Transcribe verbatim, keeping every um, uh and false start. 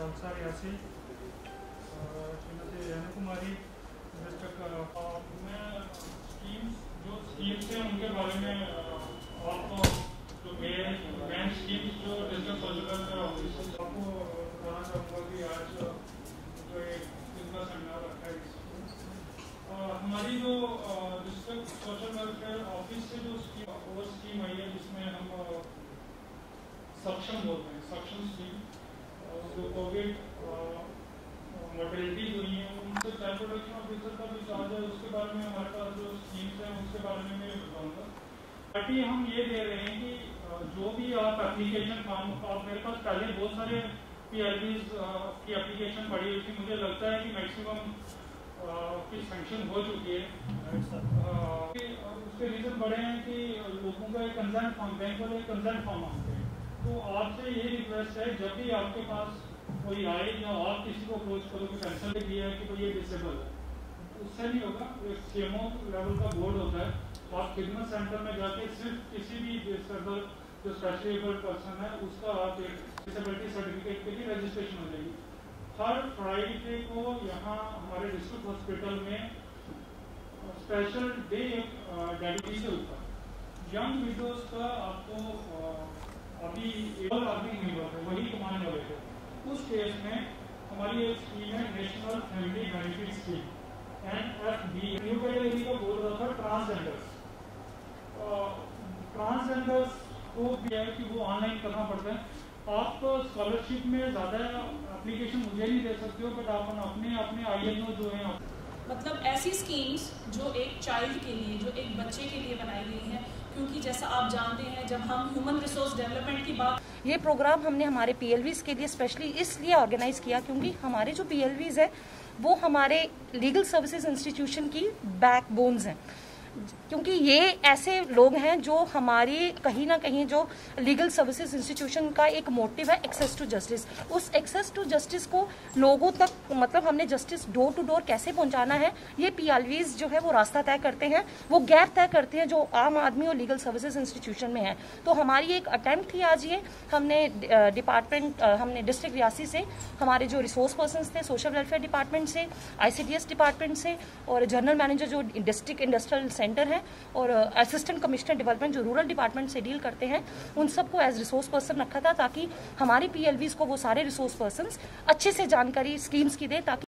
Khalsa Reasi, Shrimati Renu Kumari district. मैं schemes जो schemes हैं उनके बारे में आपको जो मेन मेन स्कीम्स जो डिस्ट्रिक्ट सोशल वेलफेयर ऑफिस आपको बताना चाहूँगा कि आज जो एक इनका सेमिनार रखा है। हमारी जो डिस्ट्रिक्ट सोशल वेलफेयर ऑफिस से जो स्कीम वो स्कीम आई है जिसमें हम सक्षम बोलते हैं, सक्षम स्कीम जो कोविड मोर्टेलिटीज हुई हैं उनसे चाइल्ड प्रोटेक्शन ऑफिसर का भी चार्ज है, उसके बारे में हमारे पास जो स्कीम्स हैं उसके बारे में मैं बताऊँगा। ताकि हम ये दे रहे हैं कि जो भी आप एप्लीकेशन फॉर्म आप मेरे पास पहले बहुत सारे पी एल बीज की एप्लीकेशन पड़ी हुई थी, मुझे लगता है कि मैक्सिमम की सैंक्शन हो चुकी है। उसके रीज़न बड़े हैं कि लोगों का एक कंसर्न फॉर्म बैंक वाले कंसर्न फॉर्म मांगते हैं। तो आपसे ये रिक्वेस्ट है जब भी आपके पास कोई आए या आप किसी को अप्रोच करो कि कैंसर किया है कि भाई ये डिसेबल है, उससे नहीं होगा। एक सीएमओ लेवल का बोर्ड होता है, आप खिदमत सेंटर में जाके सिर्फ किसी भी डिसेबल जो स्पेशली एबल्ड पर्सन है उसका आप एक डिसेबिलिटी सर्टिफिकेट के लिए रजिस्ट्रेशन हो जाएगी। हर फ्राइडे को यहाँ हमारे डिस्ट्रिक्ट हॉस्पिटल में स्पेशल डे डेडिकेटेड के ऊपर यंग विडोज का आपको अभी एबल आदमी नहीं हुआ थे वही कमाने वाले थे। उस केस में हमारी एक स्कीम है national family benefit scheme N F B. New category का बोल रहा था ट्रांसजेंडर्स। ट्रांसजेंडर्स को भी है कि वो ऑनलाइन करना पड़ता है। आप स्कॉलरशिप में ज़्यादा एप्लीकेशन मुझे नहीं दे सकते हो, बट आप अपने अपने आई एन ओ जो है मतलब ऐसी स्कीम्स जो एक चाइल्ड के लिए, जो एक बच्चे के लिए बनाई गई हैं, क्योंकि जैसा आप जानते हैं जब हम ह्यूमन रिसोर्स डेवलपमेंट की बात, ये प्रोग्राम हमने हमारे पीएलवीज के लिए स्पेशली इसलिए ऑर्गेनाइज किया क्योंकि हमारे जो पीएलवीज है वो हमारे लीगल सर्विसेज इंस्टीट्यूशन की बैकबोन्स हैं। क्योंकि ये ऐसे लोग हैं जो हमारी कहीं ना कहीं जो लीगल सर्विसेज इंस्टीट्यूशन का एक मोटिव है एक्सेस टू जस्टिस, उस एक्सेस टू जस्टिस को लोगों तक मतलब हमने जस्टिस डोर टू डोर कैसे पहुंचाना है ये पीएलवीज जो है वो रास्ता तय करते हैं, वो गैप तय करते हैं जो आम आदमी और लीगल सर्विसेज इंस्टीट्यूशन में है। तो हमारी एक अटेम्प्ट थी आज ये, हमने डिपार्टमेंट हमने डिस्ट्रिक्ट रियासी से हमारे जो रिसोर्स पर्सन थे सोशल वेलफेयर डिपार्टमेंट से, आईसीडीएस डिपार्टमेंट से और जनरल मैनेजर जो डिस्ट्रिक्ट इंडस्ट्रियल सेंटर है और असिस्टेंट कमिश्नर डेवलपमेंट जो रूरल डिपार्टमेंट से डील करते हैं, उन सबको एज रिसोर्स पर्सन रखा था ताकि हमारे पीएलवीज को वो सारे रिसोर्स पर्सन्स अच्छे से जानकारी स्कीम्स की दें ताकि